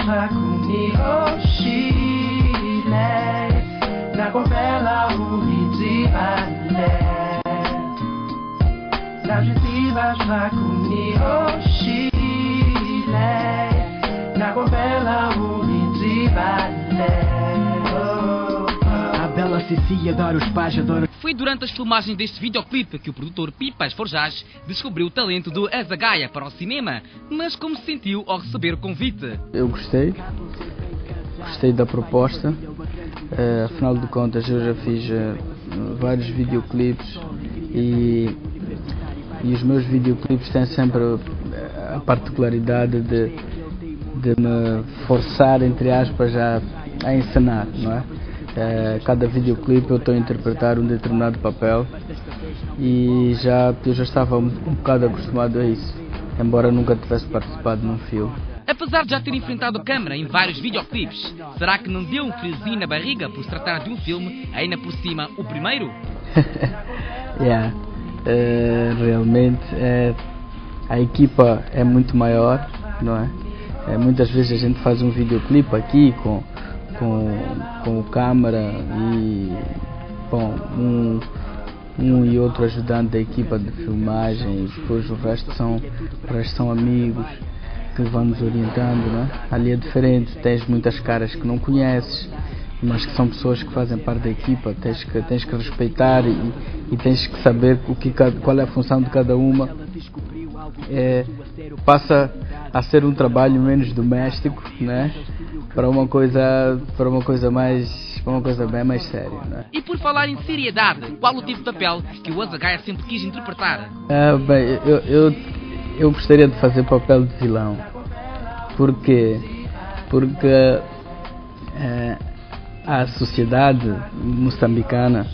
Shakuni Oshile Nakopela Uridi Ale Najusiva Shakuni Oshile Nakopela Uridi Ale. A bela Cecília adora os pais, adora. Foi durante as filmagens deste videoclipe que o produtor Pipas Forjás descobriu o talento do Azagaia para o cinema, mas como se sentiu ao receber o convite? Eu gostei da proposta, afinal de contas eu já fiz vários videoclipes e os meus videoclipes têm sempre a particularidade de me forçar, entre aspas, a encenar, não é? Cada videoclipe eu estou a interpretar um determinado papel e eu já estava um bocado acostumado a isso, embora nunca tivesse participado num filme. Apesar de já ter enfrentado a câmera em vários videoclipes, será que não deu um friozinho na barriga por se tratar de um filme, ainda por cima o primeiro? Realmente a equipa é muito maior, não é? Muitas vezes a gente faz um videoclipe aqui com o câmara e bom, um e outro ajudante da equipa de filmagem, e depois o resto são amigos que vão nos orientando, não é? Ali é diferente, tens muitas caras que não conheces, mas que são pessoas que fazem parte da equipa, tens que respeitar e tens que saber qual é a função de cada uma. Passa a ser um trabalho menos doméstico, né? Para uma coisa bem mais séria, né? E por falar em seriedade, qual o tipo de papel que o Azagaia sempre quis interpretar? Bem, eu gostaria de fazer papel de vilão. Por quê? Porque a sociedade moçambicana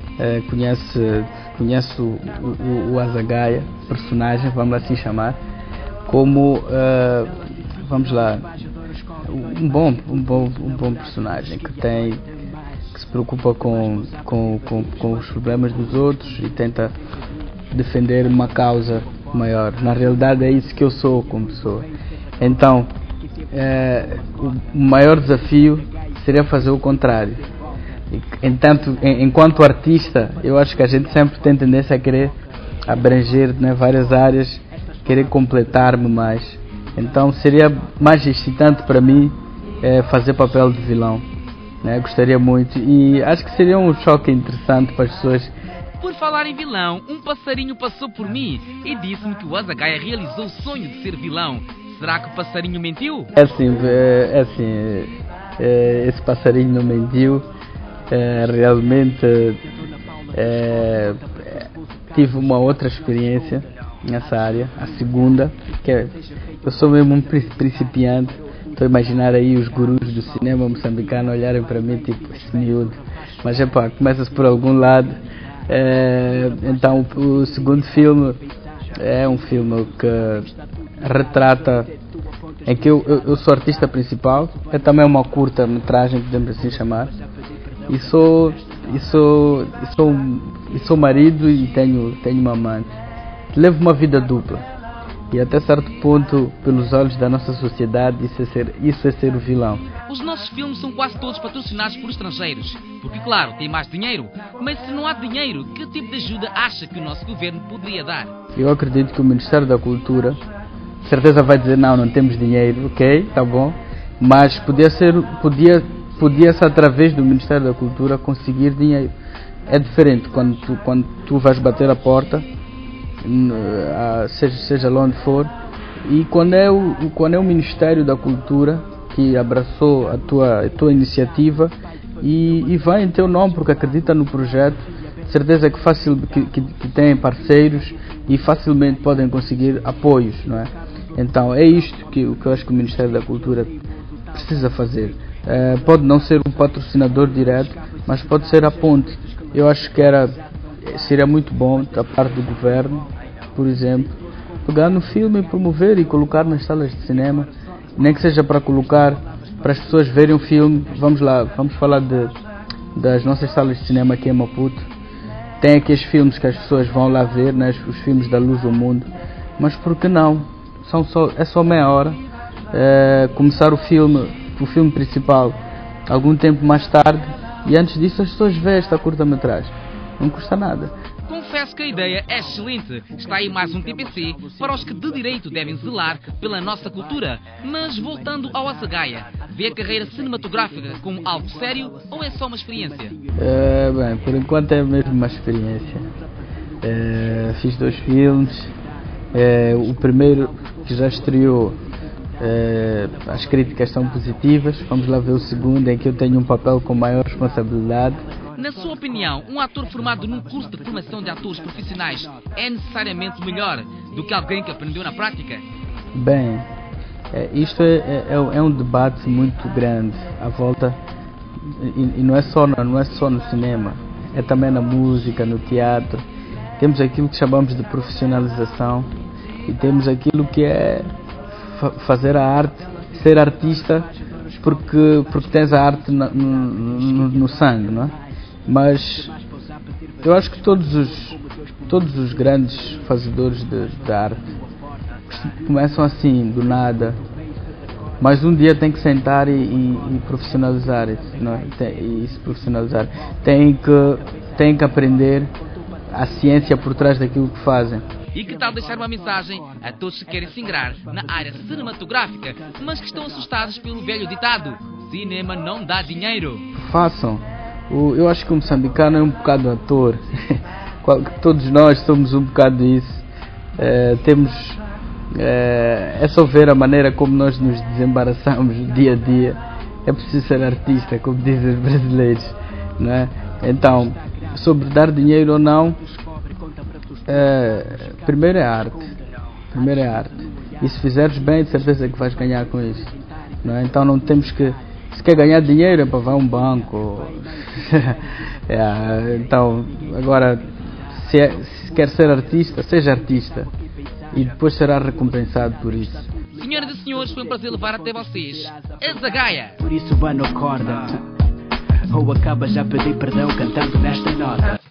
conhece o Azagaia, personagem, vamos assim chamar, como vamos lá, um bom personagem que se preocupa com os problemas dos outros e tenta defender uma causa maior. Na realidade é isso que eu sou como pessoa. Então o maior desafio seria fazer o contrário. Enquanto artista, eu acho que a gente sempre tem tendência a querer abranger, né, várias áreas, querer completar-me mais. Então seria mais excitante para mim fazer papel de vilão, né? Gostaria muito e acho que seria um choque interessante para as pessoas. Por falar em vilão, um passarinho passou por mim e disse-me que o Azagaia realizou o sonho de ser vilão. Será que o passarinho mentiu? Esse passarinho não mentiu. Realmente tive uma outra experiência nessa área, a segunda, que eu sou mesmo um principiante. Estou a imaginar aí os gurus do cinema moçambicano olharem para mim tipo, esse miúdo, mas começa-se por algum lado. Então o segundo filme é um filme que retrata, em que eu sou artista principal, é também uma curta-metragem, podemos assim chamar, e sou marido e tenho uma amante. Levo uma vida dupla e até certo ponto, pelos olhos da nossa sociedade, isso é ser o vilão. Os nossos filmes são quase todos patrocinados por estrangeiros, porque claro, tem mais dinheiro, mas se não há dinheiro, que tipo de ajuda acha que o nosso governo poderia dar? Eu acredito que o Ministério da Cultura, de certeza vai dizer não temos dinheiro, ok, tá bom, mas podia-se através do Ministério da Cultura conseguir dinheiro. É diferente quando tu vais bater a porta, seja lá onde for, e quando é o Ministério da Cultura que abraçou a tua iniciativa e vai em teu nome porque acredita no projeto, certeza que têm parceiros e facilmente podem conseguir apoios, não é? Então é isto que eu acho que o Ministério da Cultura precisa fazer. Pode não ser um patrocinador direto, mas pode ser a ponte. Eu acho que seria muito bom da parte do governo, por exemplo, pegar no filme e promover e colocar nas salas de cinema, nem que seja para colocar, para as pessoas verem o filme. Vamos falar das nossas salas de cinema aqui em Maputo. Tem aqueles filmes que as pessoas vão lá ver, né, os filmes da Luz ao Mundo, mas por que não? É só meia hora, começar o filme principal algum tempo mais tarde, e antes disso as pessoas veem esta curta-metragem. Não custa nada. Confesso que a ideia é excelente. Está aí mais um TPC para os que de direito devem zelar pela nossa cultura. Mas voltando ao Azagaia, vê a carreira cinematográfica como algo sério ou é só uma experiência? Bem, por enquanto é mesmo uma experiência. Fiz 2 filmes. O primeiro, que já estreou, as críticas são positivas. Vamos lá ver o segundo, em que eu tenho um papel com maior responsabilidade. Na sua opinião, um ator formado num curso de formação de atores profissionais é necessariamente melhor do que alguém que aprendeu na prática? Bem, isto é um debate muito grande à volta, e não é só no cinema, é também na música, no teatro. Temos aquilo que chamamos de profissionalização e temos aquilo que é fazer a arte, ser artista porque tens a arte no sangue, não é? Mas eu acho que todos os grandes fazedores de arte começam assim, do nada, mas um dia tem que sentar e profissionalizar isso, não é? E se profissionalizar, tem que aprender a ciência por trás daquilo que fazem. E que tal deixar uma mensagem a todos que querem se ingrar na área cinematográfica, mas que estão assustados pelo velho ditado: cinema não dá dinheiro? Façam. Eu acho que o moçambicano é um bocado ator. Todos nós somos um bocado isso. É só ver a maneira como nós nos desembaraçamos dia a dia. É preciso ser artista, como dizem os brasileiros, não é? Então, sobre dar dinheiro ou não, primeiro é arte. E se fizeres bem, de certeza que vais ganhar com isso, não é? Então não temos que... Se quer ganhar dinheiro, é para vai a um banco. Então, agora, se quer ser artista, seja artista. E depois será recompensado por isso. Senhoras e senhores, foi um prazer levar até vocês Azagaia. Por isso, mano, acorda. Ou acaba já pedir perdão cantando nesta nota.